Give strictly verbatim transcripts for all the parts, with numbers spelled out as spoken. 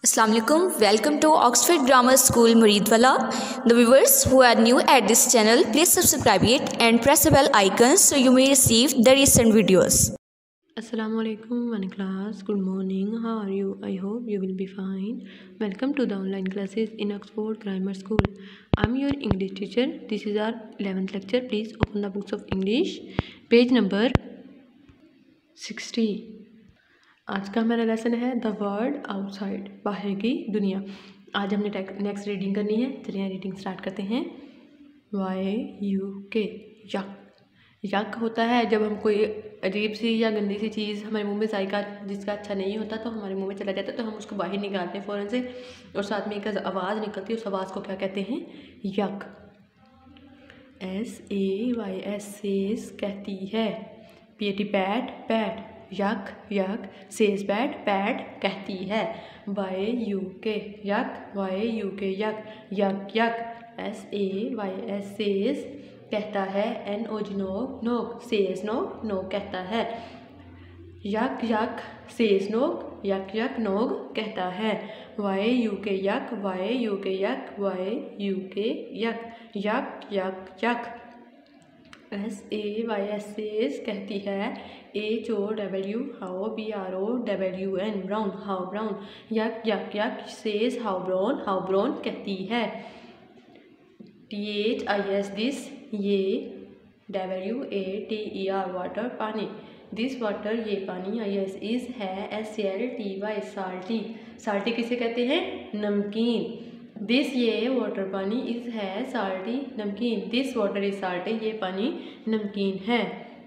Assalamualaikum. Welcome to Oxford Grammar School, Muridwala. The viewers who are new at this channel, please subscribe it and press the bell icon so you may receive the recent videos. Assalamu alaikum, one class. Good morning. How are you? I hope you will be fine. Welcome to the online classes in Oxford Grammar School. I'm your English teacher. This is our eleventh lecture. Please open the books of English. Page number sixty. आज का हमारा lesson है the world outside, बाहर की दुनिया। आज हमने next reading करनी है। चलिए रीडिंग स्टार्ट करते हैं। वाई यू के यक। यक होता है जब हम कोई अजीब सी या गंदी सी चीज़ हमारे मुंह में जायका जिसका अच्छा नहीं होता तो हमारे मुंह में चला जाता है, तो हम उसको बाहर निकालते हैं फ़ौरन से, और साथ में एक आवाज़ निकलती है। उस आवाज़ को क्या कहते हैं? Yak. S A Y S says कहती है। P A T pat pat. Yak yak says PAT PAT कहती है। वाई यू के यक वाई यू के yak yak yak. S A Y S says कहता है। एन ओ जी नोक नोक सेज नोक नोक कहता है। यक यक सेज नोक यक यक नोक कहता है। वाई यू के यक वाई यू के यक वाई यू के yak yak yak yak. S A Y S says कहती है। H O W how B R O W N brown how brown. Yak yak yak says how brown how brown कहती है। T H I S this ये। W A T E R water पानी। This water ये पानी। I S is है। S L T Y salty. Salty किसे कहते हैं? नमकीन। दिस ये वाटर पानी इज है साल्टी नमकीन। दिस वाटर इज साल्टी ये पानी नमकीन है।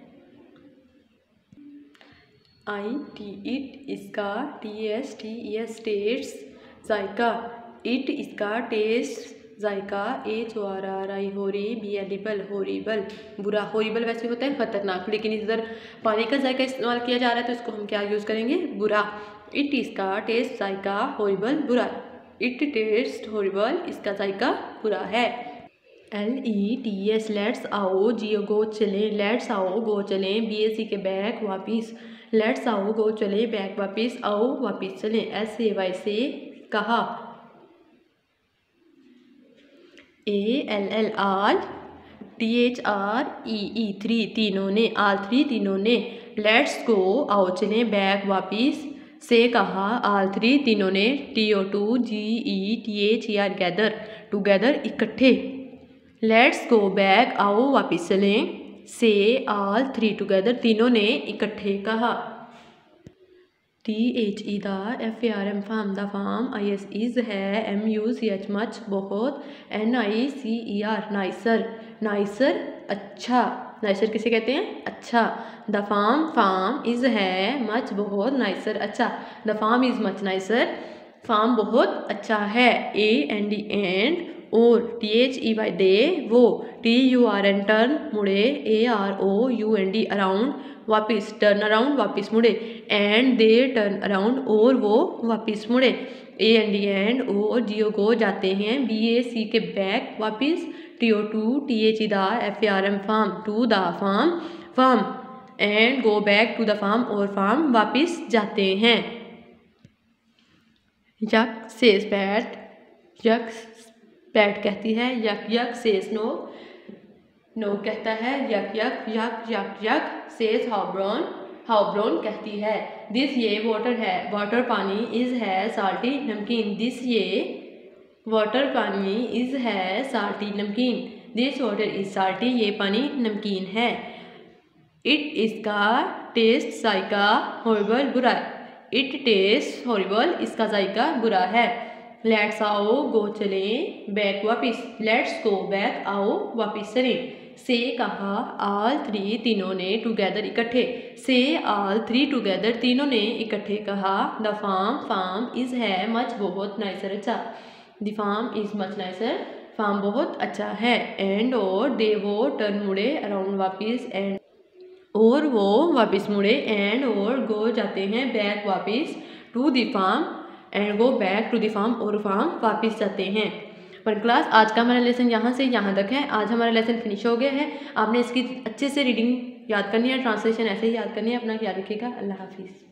आई टी इट इसका। T S T E S taste जायका। इट इसका टेस्ट जायका। H O R R I होरी बी एलिबल होरिबल बुरा। होरिबल वैसे होता है खतरनाक, लेकिन इधर पानी का जायका इस्तेमाल किया जा रहा है तो इसको हम क्या यूज़ करेंगे? बुरा। इट इसका टेस्ट जायका होरिबल बुरा। इट टेस्ट हॉरिबल इसका जायका बुरा है। L E T S let's आओ जियो गो चलें। लेट्स आओ गो चलें। B S C K back वापिस। लेट्स आओ गो चलें बैक वापिस आओ वापिस चलें। एस ए वाई से कहा। A L L all. T H R E E three तीनों ने। आल थ्री तीनों ने। लेट्स गो आओ चलें बैक वापिस से कहा। आल थ्री तीनों ने। T O to G E T H E R gather together इकट्ठे। लेट्स गो बैक आओ वापिस चलें से आल थ्री टुगेदर तीनों ने इकट्ठे कहा। T H E the F A R M farm the farm. I S is है। M U C H much बहुत। N I C E R nicer nicer अच्छा। नाइसर किसे कहते हैं? अच्छा। द फार्म फार्म इज है। Much बहुत nicer अच्छा। The farm is much nicer farm बहुत अच्छा है। ए एन डी एंड और। T H E Y they वो। T U are N turn मुड़े। A R O U N D around वापिस टर्न अराउंड वापिस मुड़े। एंड दे टर्न अराउंड और वो वापिस मुड़े। ए एन डी एंड और जियो गो जाते हैं। बी ए सी के बैक वापिस। T O to T H E the F A R M farm to the farm farm. And go back to the farm और farm वापिस जाते हैं। यक सेज पैट यक पैट कहती है। यक यक सेज नो नो कहता है। यक yak yak yak yak says how brown how brown कहती है। दिस ये वाटर है वाटर पानी इज है साल्टी नमकीन। दिस ये वाटर पानी इज है साल्टी नमकीन। दिस वाटर इज साल्टी ये पानी नमकीन है। इट इसका टेस्ट जायका हॉरिबल बुरा। इट टेस्ट हॉरिबल इसका जायका बुरा है। लेट्स आओ गो चलें बैक वापिस। लेट्स गो बैक आओ वापिस चलें। से कहा। आल थ्री तीनों ने टुगेदर इकट्ठे। से आल थ्री टुगेदर तीनों ने इकट्ठे कहा। द फार्म फार्म इज है मच बहुत नाइसर अच्छा। The farm is much nicer farm बहुत अच्छा है। एंड और दे वो टर्न मुड़े अराउंड वापिस। एंड और वो वापिस मुड़े। एंड और गो जाते हैं बैक वापिस to the farm. And go back to the farm और फार्म वापिस जाते हैं। पर क्लास आज का हमारा लेसन यहाँ से यहाँ तक है। आज हमारा लेसन फिनिश हो गया है। आपने इसकी अच्छे से रीडिंग याद करनी है, ट्रांसलेशन ऐसे ही याद करनी है। अपना ख्याल रखिएगा। अल्लाह हाफिज़।